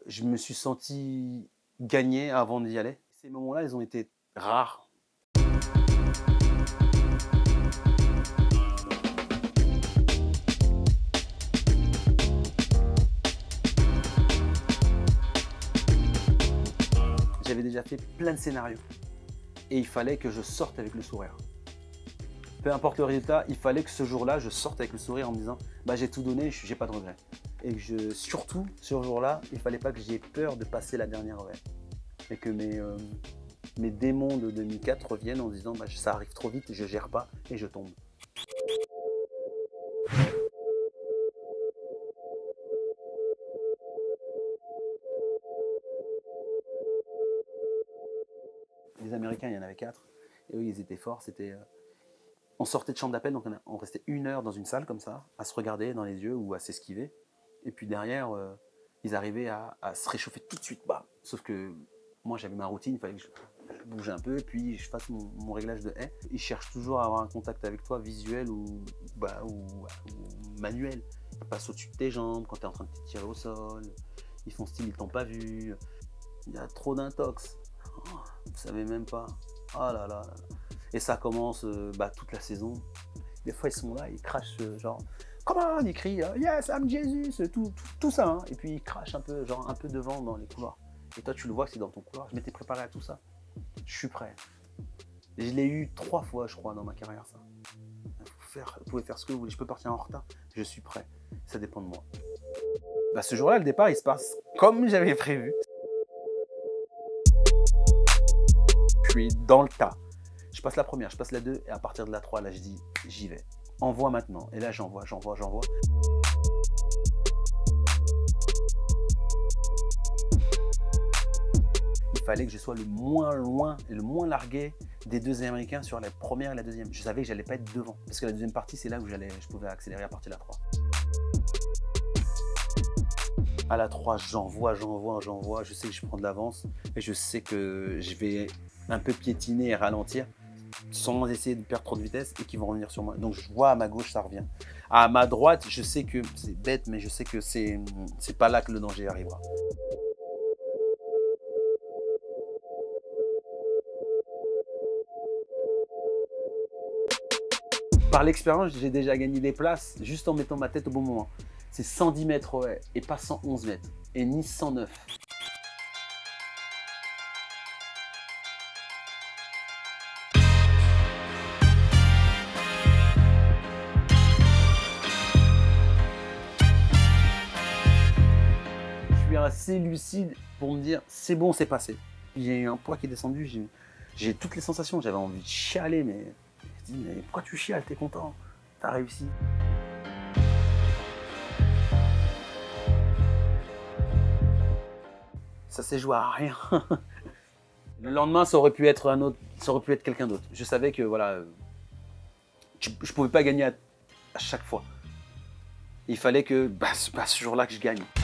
je me suis senti gagner avant d'y aller. Ces moments-là, ils ont été rares. J'avais déjà fait plein de scénarios et il fallait que je sorte avec le sourire. Peu importe le résultat, il fallait que ce jour-là, je sorte avec le sourire en me disant bah, j'ai tout donné, j'ai pas de regrets. Et que surtout, ce jour-là, il fallait pas que j'aie peur de passer la dernière heure. Et que mes démons de 2004 reviennent en disant bah, ça arrive trop vite, je gère pas et je tombe. Les Américains, il y en avait 4, et eux, ils étaient forts. On sortait de chambre d'appel, donc on restait 1 heure dans une salle comme ça, à se regarder dans les yeux ou à s'esquiver. Et puis derrière, ils arrivaient à se réchauffer tout de suite. Bah. Sauf que moi, j'avais ma routine, il fallait que je bouge un peu, et puis je fasse mon réglage de haie. Ils cherchent toujours à avoir un contact avec toi, visuel ou manuel. Ils passent au-dessus de tes jambes quand tu es en train de te tirer au sol. Ils font style, ils t'ont pas vu. Il y a trop d'intox. Oh, vous savez même pas. Oh là là là. Et ça commence toute la saison. Des fois, ils sont là, ils crachent genre « Come on !» Ils crient « Yes, I'm Jesus !» tout ça. Hein. Et puis, ils crachent un peu, genre un peu devant dans les couloirs. Et toi, tu le vois que c'est dans ton couloir. Je m'étais préparé à tout ça. Je suis prêt. Et je l'ai eu 3 fois, je crois, dans ma carrière, ça. Vous pouvez faire ce que vous voulez. Je peux partir en retard. Je suis prêt. Ça dépend de moi. Bah, ce jour-là, le départ, il se passe comme j'avais prévu. Je suis dans le tas. Je passe la première, je passe la 2, et à partir de la 3, là, je dis, j'y vais. Envoie maintenant. Et là, j'envoie. Il fallait que je sois le moins loin et le moins largué des 2 Américains sur la première et la deuxième. Je savais que j'allais pas être devant. Parce que la deuxième partie, c'est là où je pouvais accélérer à partir de la 3. À la 3, j'envoie. Je sais que je prends de l'avance. Et je sais que je vais un peu piétiner et ralentir, sans essayer de perdre trop de vitesse et qu'ils vont revenir sur moi. Donc je vois à ma gauche, ça revient. À ma droite, je sais que c'est bête, mais je sais que c'est pas là que le danger arrivera. Par l'expérience, j'ai déjà gagné des places juste en mettant ma tête au bon moment. C'est 110 mètres ouais, et pas 111 mètres, et ni 109. Je suis assez lucide pour me dire c'est bon, c'est passé. J'ai eu un poids qui est descendu, j'ai toutes les sensations, j'avais envie de chialer, mais je dis mais pourquoi tu chiales, t'es content, t'as réussi. Ça s'est joué à rien. Le lendemain, ça aurait pu être un autre, ça aurait pu être quelqu'un d'autre. Je savais que voilà, je pouvais pas gagner à chaque fois. Il fallait que ce jour-là que je gagne.